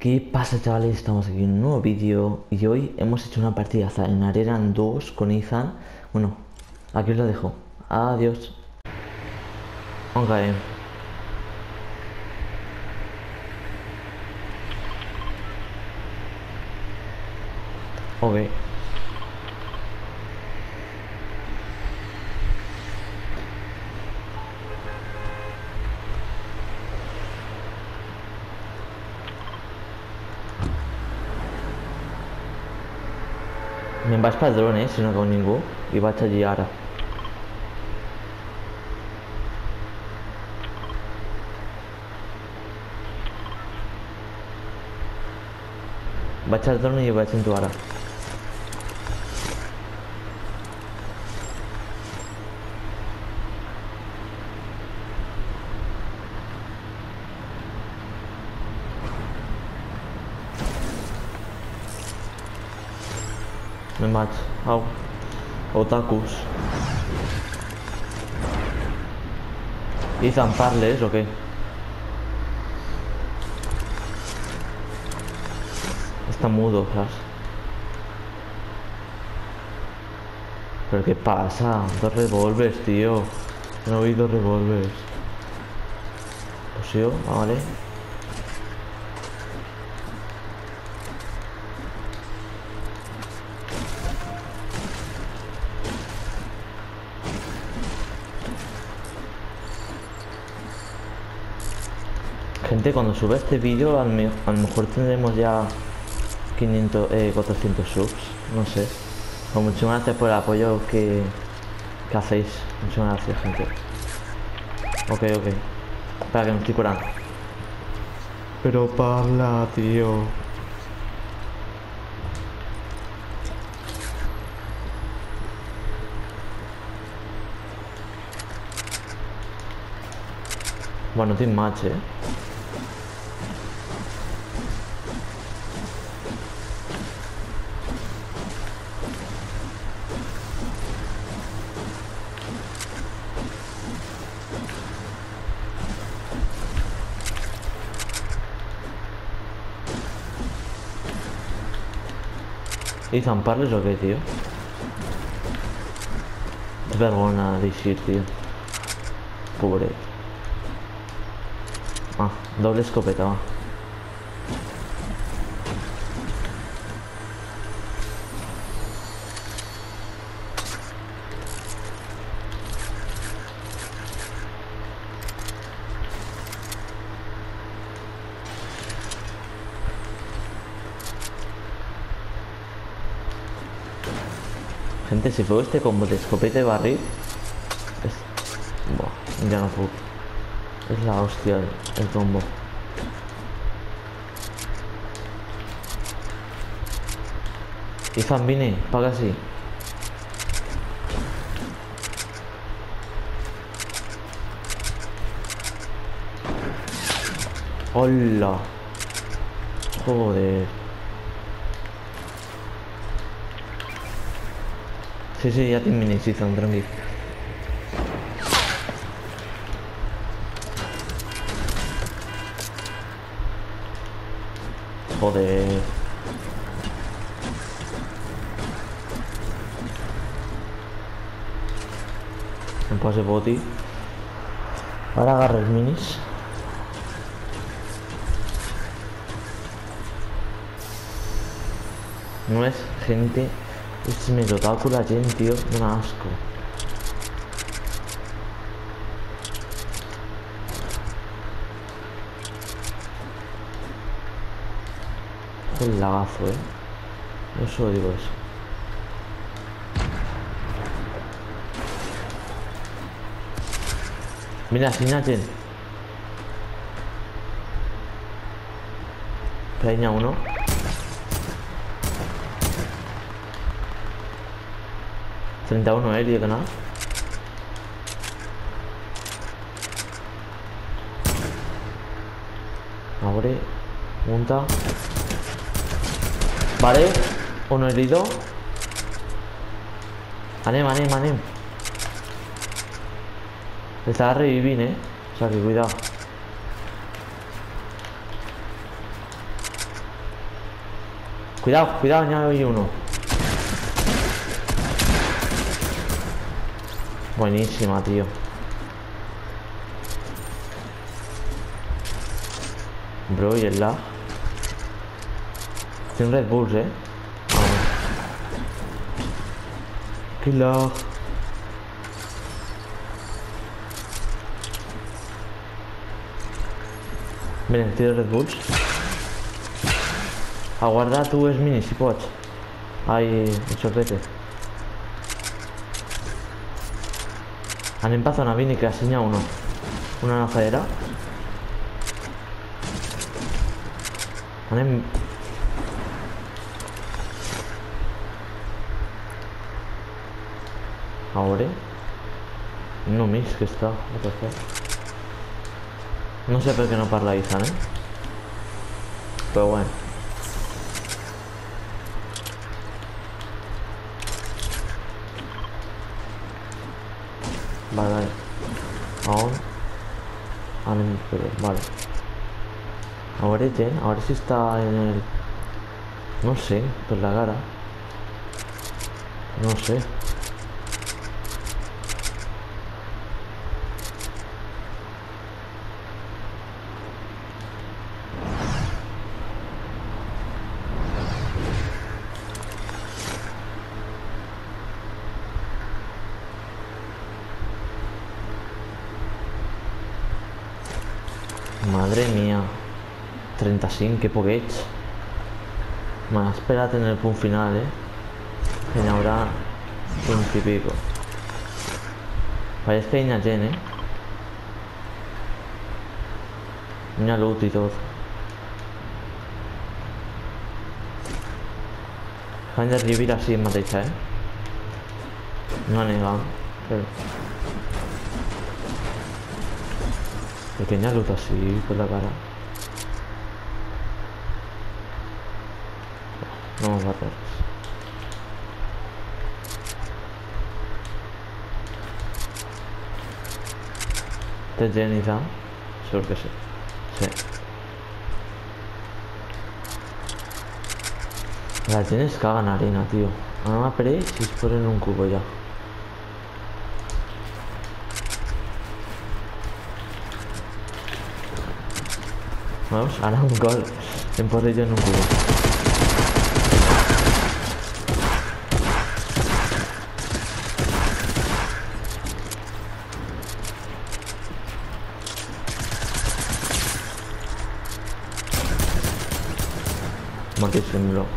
¿Qué pasa, chavales? Estamos aquí en un nuevo vídeo y hoy hemos hecho una partidaza en Arena 2 con Ethan. Bueno, aquí os lo dejo. Adiós. Ok. Ok. Me'n vaig pel drone, si no cau ningú. I vaig allí ara. Vaig al drone i vaig amb tu ara. Me'n vaig. Au. Otakus. Ethan, parles o què? Está mudo, ¿sabes? ¿Pero qué pasa? Dos revólveres, tío. No vi dos revólveres. Pues yo, vale. Gente, cuando suba este vídeo, a lo mejor tendremos ya 500, 400 subs. No sé. Pues muchas gracias por el apoyo que hacéis. Muchas gracias, gente. Ok. Espera, que me estoy curando. Pero parla, tío. Bueno, team match, ¿Y zamparles o qué, tío? Es vergüenza decir, tío. Pobre. Ah, doble escopeta, va. Gente, si fue este combo de escopeta y barril es... Buah, ya no puedo. Es la hostia el combo. Ethan, vine, paga así. Hola. Joder. Sí, ya te minis, Ethan, tranquilo. Joder. Un pase boti. Ahora agarra el minis. No es gente. Es medio otaku la gente, tío. Un asco. Un lagazo, Yo solo digo eso. Mira, Sinachen. Peña uno. $31, tío, que nada. Abre. Monta. Vale. Uno herido. Anem. Está a revivir, O sea que cuidado. Cuidado, cuidado, ya hay uno. Buenísima, tío. Bro, y el lag. Tiene Red Bulls, Vamos. Qué lag. Miren, tiro Red Bulls. Aguarda tu es mini si pots. Ai, el sorbete. Anem per zona, vini, que assenya uno. Una nafadera. Anem... A veure... No mis que està, what the fuck. No sé per què no parla Ethan, Però bueno. Vale, vale. ¿A on? Pero, vale. Ahora Jen, ahora sí está en el... No sé, por la cara. No sé. Madre mía. 35, que poquets. M'ha esperat en el punt final, Que n'hi haurà 20 i pico. Pareix que hi ha gent, Hi ha loot i tot. Han d'arribar així mateixa, No negam, però... Pequeña luz así por la cara. No vamos a matar. ¿Te Jenny da? Seguro que sí. Sí. La Jenny es caga en arena, tío. Ahora me apareix si es ponen un cubo ya. Vamos, ahora un gol. En yo en un cubo. Mortísimo loco.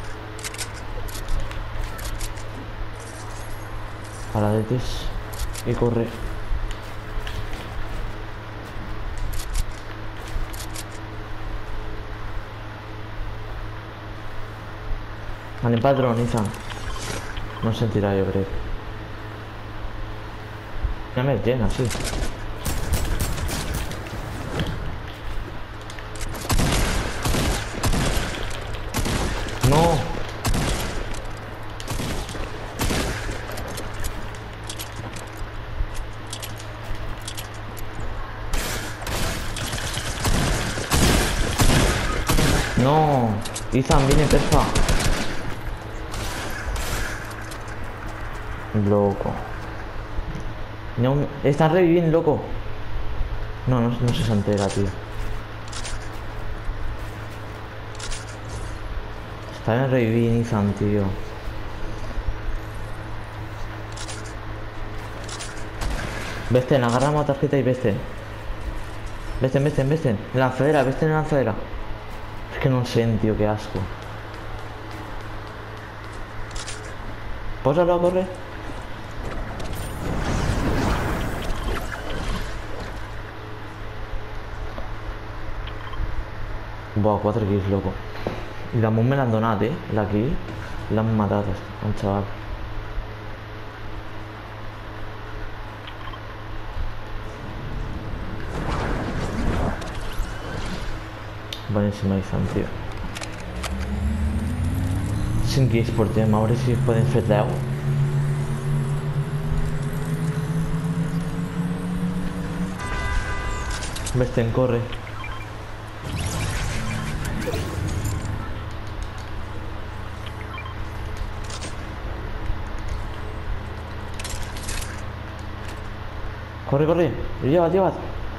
Paradetes y corre. Anem padrón, Ethan. No sentirà, jo crec. Hi ha més gent, així. No! No! Ethan, viene, porfa. Loco. No, están reviviendo, loco. No se entera, tío. Están reviviendo, Ethan, tío. Vesten, agarramos la tarjeta y vesten. Vesten. En la lanzadera, vesten en la lanzadera. Es que no sé, tío, qué asco. Pósalo a correr. Buah, 4 kills, loco. I damunt me l'han donat, la kill. L'han matat, el xaval. Buenísima Ethan, tío. 5 kills portem, a veure si podem fer 10. Vesten, corre. Corre, corre. Llevad, llevad.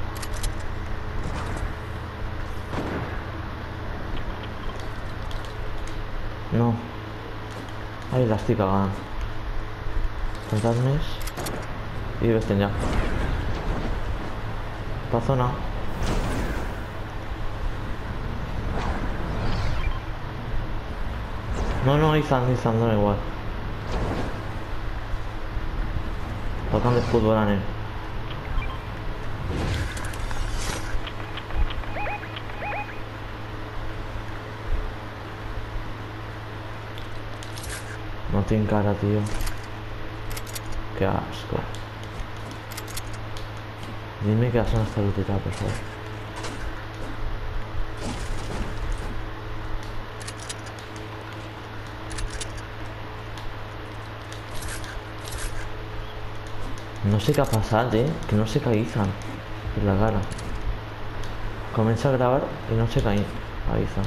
No. Ahí la estoy cagando. Fantasmas. Y vesten ya. Pa' zona. No, no, Izan, no da igual. Tocan de fútbol a él. No tiene cara, tío. Qué asco. Dime que la zona está looteada, por favor. No sé qué ha pasado, que no se caizan en la cara. Comienza a grabar y no se caen. Ahí está.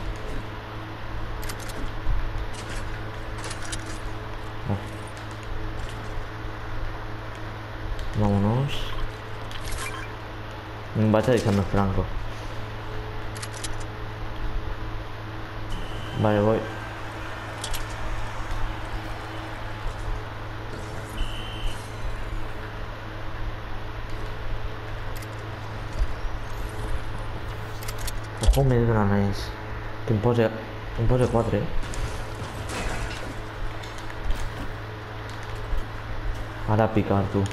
Vámonos. Vaya diciendo Franco. Vale, voy. Ojo, me granáis. Que impose 4, Ahora picar tú.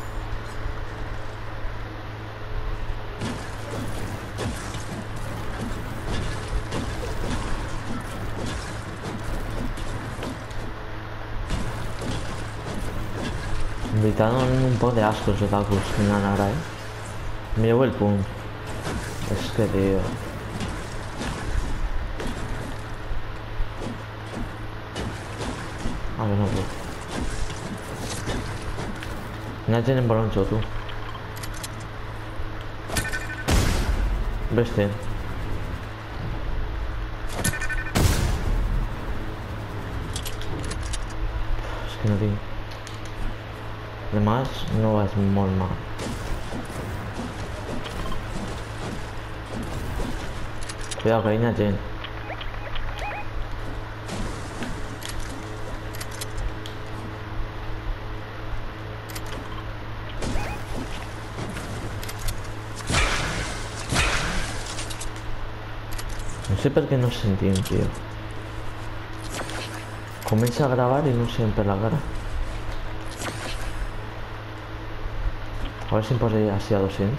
Me dan un poco de asco los otakus que me dan ahora, Me llevo el pum. Es que, tío. A ver, no puedo. Ya tienen boloncho, tú. Veste. Es que no tiene. Además, no vas muy mal. Cuidado que hay una gente. No sé por qué no se sentí, tío. Comienza a grabar y no siempre la cara. A ver si pone así a 200.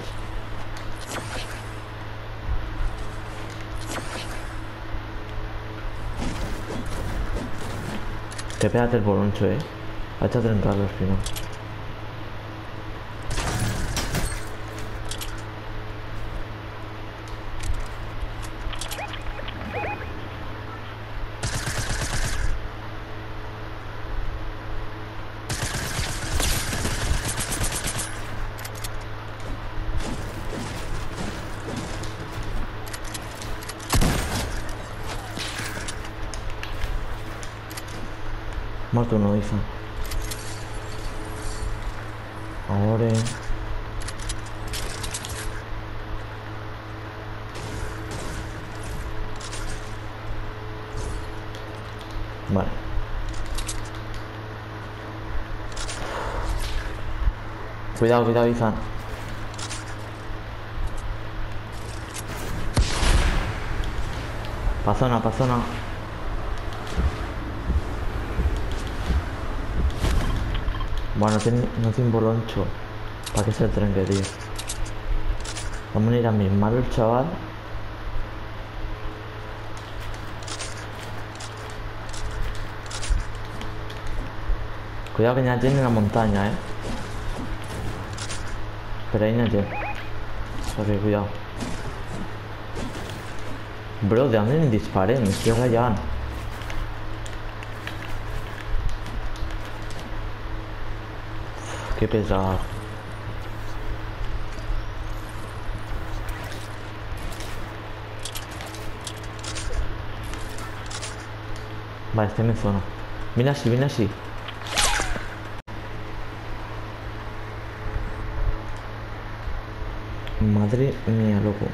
Que pégate el boloncho, Hay que trencarlo al final. Muerto uno, dice. Ahora. Vale. Cuidado, cuidado, Izan. Pa' zona, pa' zona. Bueno, no tiene boloncho. ¿Para qué se trenque, tío? Vamos a ir a mis malos, chaval. Cuidado que ya tiene la montaña, Pero ahí no tiene. O sea que cuidado. Bro, ¿de dónde me disparé? Me estoy rayando. Qué pesado. Vale, estoy en mi zona. Viene así, viene así. Madre mía, loco.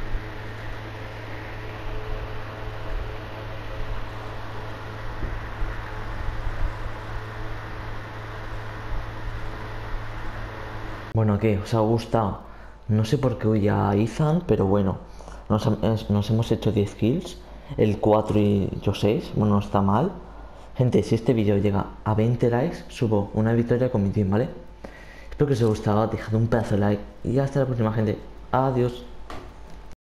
Bueno, ¿qué? ¿Os ha gustado? No sé por qué hoy a Ethan, pero bueno, nos hemos hecho 10 kills, el 4 y yo 6, bueno, no está mal. Gente, si este vídeo llega a 20 likes, subo una victoria con mi team, ¿vale? Espero que os haya gustado, dejad un pedazo de like y hasta la próxima, gente. Adiós.